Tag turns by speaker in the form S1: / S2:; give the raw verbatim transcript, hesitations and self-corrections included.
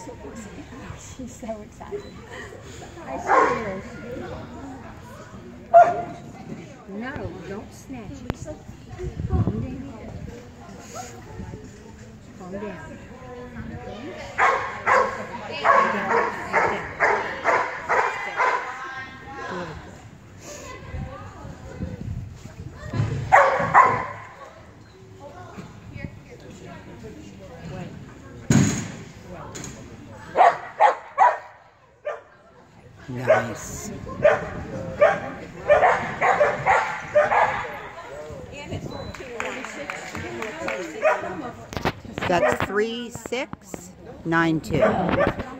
S1: She's so excited. I see her. No, don't snatch it. Calm down. Calm down. Calm down.
S2: Nice. That's three six nine two.